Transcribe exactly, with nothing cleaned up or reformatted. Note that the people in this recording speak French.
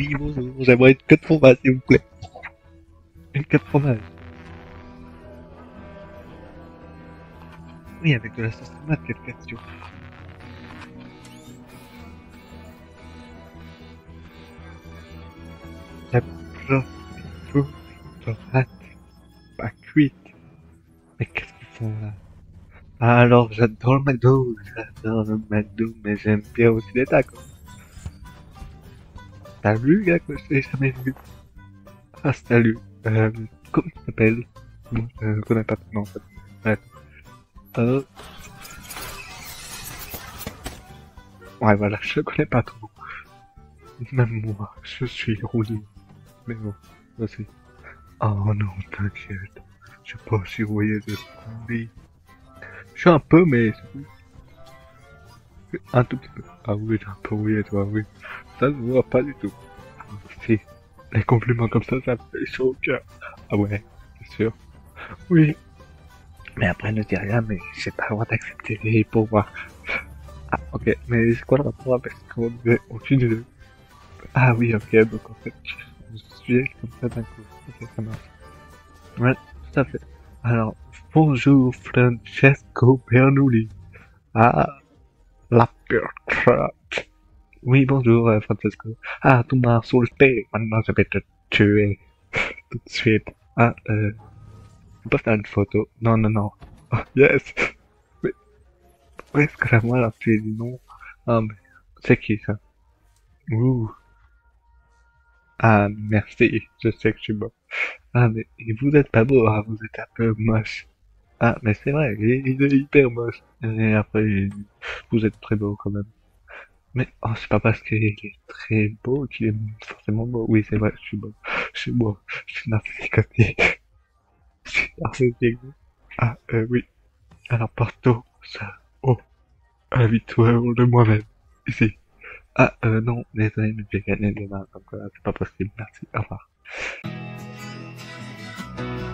Oui, bonjour, j'aimerais une queue de fromage, s'il vous plaît. Une queue de fromage. Oui, avec de la sauce tomate, quelle question. La plotte de tomate, pas cuite. Mais qu'est-ce qu'ils font là? Ah, alors, j'adore le McDo, j'adore le McDo, mais j'aime bien aussi les tacos. Salut, gars, que je t'ai jamais vu. Ah, salut. Euh, comment tu t'appelles? Moi, je ne connais pas ton nom, en fait. Ouais. Euh, ouais, voilà, je connais pas trop. Même moi, je suis rouillé. Mais bon, vas-y. Oh non, t'inquiète. Je suis pas aussi rouillé de oui. Je suis un peu, mais un tout petit peu. Ah oui, t'es un peu rouillé, toi, oui. Ça se voit pas du tout. Ah, si. Les compliments comme ça, ça me fait chaud au cœur. Ah ouais, c'est sûr. Oui. Mais après, ne dis rien, mais j'ai pas le droit d'accepter les pourboires. Ah, ok. Mais c'est quoi le rapport avec ce qu'on disait au sujet? Ah oui, ok, donc en fait, je suis comme ça d'un coup. Ok, ça marche. Ouais, tout à fait. Alors, bonjour Francesco Bernoulli. Ah, la percrate. Oui, bonjour euh, Francesco. Ah, tu m'as insulté. Maintenant, je vais te tuer tout de suite. Ah, euh, tu peux pas faire une photo? Non, non, non. Oh, yes. Mais, pourquoi est-ce que la moi, la fille dit non? Ah, mais, c'est qui ça? Ouh. Ah, merci. Je sais que je suis beau. Ah, mais vous êtes pas beau, hein, vous êtes un peu moche. Ah, mais c'est vrai, il est, il est hyper moche. Et après, vous êtes très beau quand même. Mais, oh, c'est pas parce qu'il est très beau qu'il est forcément beau. Oui, c'est vrai, je suis beau. Je suis beau. Je suis narcissique. Je suis narcissique. Ah, euh, oui. Alors, partout, ça. Oh, habituel de moi-même. Ici. Ah, euh, non, désolé, mais j'ai gagné demain, donc euh, c'est pas possible. Merci, au revoir.